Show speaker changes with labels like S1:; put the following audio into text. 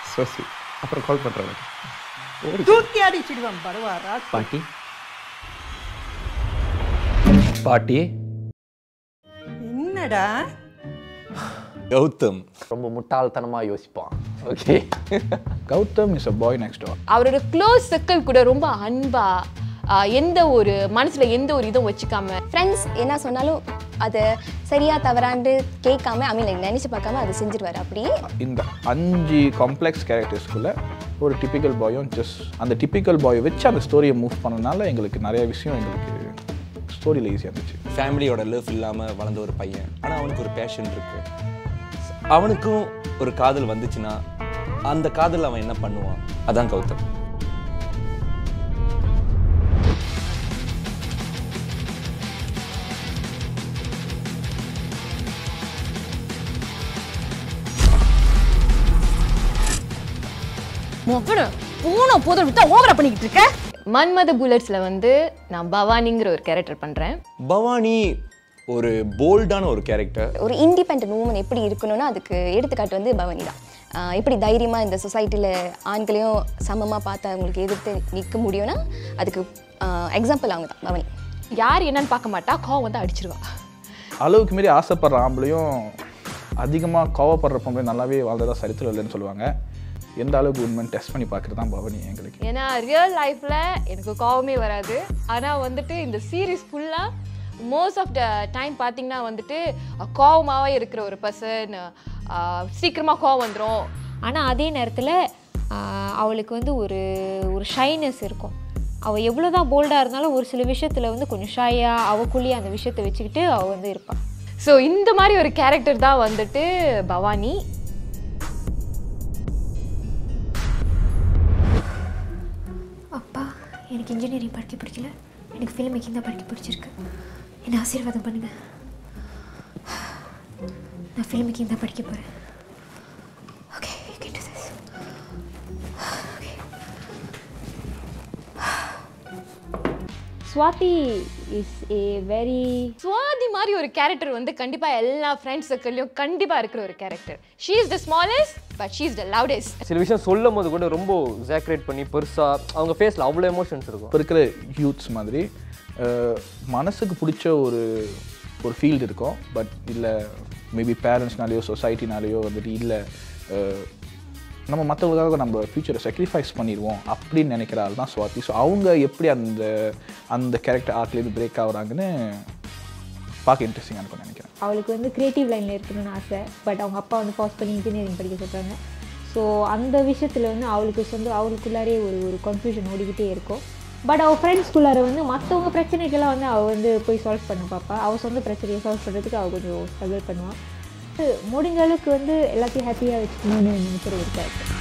S1: சோசி அப்புறம் கால் பண்ணுறேன்.
S2: தூக்கி அடிச்சிடுவான் பரவாரா
S1: பாட்டி. பாட்டி
S2: என்னடா
S3: கௌதம்
S1: ரொம்ப முட்டாள்தனமாக யோசிப்பான். Okay,
S4: Gautham is a boy next door.
S5: அவரோட க்ளோஸ் சர்க்கிள் கூட ரொம்ப அன்பா, எந்த ஒரு மனசுல எந்த ஒரு இதுவும் வச்சுக்காம,
S6: ஃப்ரெண்ட்ஸ் என்ன சொன்னாலும் அதை சரியா தவறாண்டு கேட்காம நினைச்சு பார்க்காம அதை செஞ்சிருவாரு. அப்படியே
S4: இந்த 5 காம்ப்ளெக்ஸ் கேரக்டர்ஸ்குள்ள ஒரு டிப்பிக்கல் பாயும் ஜஸ்ட் அந்த டிப்பிக்கல் பாயை வச்சு அந்த ஸ்டோரியை மூவ் பண்ணனால எங்களுக்கு நிறைய விஷயம் எங்களுக்கு ஸ்டோரியில் ஈஸியாக இருந்துச்சு.
S3: ஃபேமிலியோட லவ் இல்லாமல் வளர்ந்த ஒரு பையன், ஆனால் அவனுக்கு ஒரு பேஷன் இருக்கு. அவனுக்கும் ஒரு காதல் வந்துச்சுன்னா அந்த காதல் அவன் என்ன பண்ணுவான், அதான் கௌதம்.
S5: மன்மத புல்லட்ஸ்ல வந்து நான் பவானிங்கிற ஒரு கேரக்டர் பண்றேன்.
S3: பவானி ஒரு போல்டான ஒரு கேரக்டர்.
S6: ஒரு இண்டிபெண்டன்ட் உமன் எப்படி இருக்கணும்னா அதுக்கு எடுத்துக்காட்டு வந்து பவானி தான். எப்படி தைரியமாக இந்த சொசைட்டியில் ஆண்களையும் சமமாக பார்த்து அவங்களுக்கு எதிர்த்து நிற்க முடியும்னா அதுக்கு எக்ஸாம்பிள் அவங்க தான் பவானி.
S5: யார் என்னன்னு பார்க்க மாட்டா, கோவம் வந்து அடிச்சிருவா.
S4: அளவுக்கு மீறி ஆசைப்படுற ஆம்பளையும் அதிகமாக கோவப்படுற பொம்பளை நல்லாவே வாழ்ந்ததா சரித்திரம் இல்லைன்னு சொல்லுவாங்க. எந்த அளவுக்கு உண்மைன்னு டெஸ்ட் பண்ணி பார்க்குறது தான் பவானி எங்களுக்கு.
S5: ஏன்னா ரியல் லைஃப்பில் எனக்கு கோவமே வராது. ஆனால் வந்துட்டு இந்த சீரீஸ் ஃபுல்லாக மோஸ்ட் ஆஃப் த டைம் பார்த்தீங்கன்னா வந்துட்டு கோவமாகவே இருக்கிற ஒரு பர்சன், சீக்கிரமாக கோவம் வந்துடும்.
S7: ஆனால் அதே நேரத்தில் அவளுக்கு வந்து ஒரு ஷைனஸ் இருக்கும். அவள் எவ்வளோ தான் போல்டாக இருந்தாலும் ஒரு சில விஷயத்தில் வந்து கொஞ்சம் ஷையாக அவக்குள்ளேயே அந்த விஷயத்தை வச்சுக்கிட்டு அவள் வந்து இருப்பாள்.
S5: ஸோ இந்த மாதிரி ஒரு கேரக்டர் தான் வந்துட்டு பவானி.
S7: அப்பா, எனக்கு இன்ஜினியரிங் படிக்க பிடிக்கல, எனக்கு ஃபிலிம் மேக்கிங் தான் படிக்க பிடிச்சிருக்கு. என்னை ஆசீர்வாதம் பண்ணுங்கள். நான் ஃபிலிம் மேக்கிங் தான் படிக்க போகிறேன். Okay, you can do this.
S5: Swathi is a very Swathi மாதிரி ஒரு கேரக்டர் வந்து கண்டிப்பாக எல்லா ஃப்ரெண்ட்ஸ் சர்க்கிள்லையும் கண்டிப்பாக இருக்கிற ஒரு character. She is the smallest but she is the loudest.
S8: சில விஷயம் சொல்லும் போது கூட ரொம்ப எக்ஸாக்ரேட் பண்ணி பெருசாக அவங்க ஃபேஸில் அவ்வளோ எமோஷன்ஸ் இருக்கும்.
S4: இப்போ இருக்கிற யூத்ஸ் மாதிரி மனசுக்கு பிடிச்ச ஒரு ஃபீல்டு இருக்கும். பட் இல்லை மேபி பேரண்ட்ஸ்னாலேயோ சொசைட்டினாலேயோ வந்துட்டு இல்லை நம்ம மற்றவங்களுக்காக நம்ம ஃப்யூச்சரை சாக்ரிஃபைஸ் பண்ணிடுவோம் அப்படின்னு நினைக்கிற ஆள் தான் ஸ்வாதி. ஸோ அவங்க எப்படி அந்த கேரக்டர் ஆர்ட்லேருந்து பிரேக் ஆகுறாங்கன்னு பார்க்க இன்ட்ரெஸ்டிங்காக இருக்கும்னு நினைக்கிறேன்.
S7: அவளுக்கு வந்து க்ரியேட்டிவ் லைனில் இருக்கணும்னு ஆசை. பட் அவங்க அப்பா வந்து பாஸ் பண்ணி இன்ஜினியரிங் படிக்க சொல்கிறாங்க. ஸோ அந்த விஷயத்தில் வந்து அவளுக்குள்ளாரே ஒரு கன்ஃபியூஷன் ஓடிக்கிட்டே இருக்கும். பட் அவள் ஃப்ரெண்ட்ஸ்குள்ளார வந்து மற்றவங்க பிரச்சனைக்கெல்லாம் வந்து அவள் வந்து போய் சால்வ் பண்ண பார்ப்பா. அவள் சொந்த பிரச்சனையை சால்வ் பண்ணுறதுக்கு அவள் கொஞ்சம் ஸ்ட்ரகிள் பண்ணுவாள். முடிஞ்ச அளவுக்கு வந்து எல்லாத்தையும் ஹாப்பியாக வச்சுக்கணும்னு நினைக்கிற ஒரு கேரக்டர்.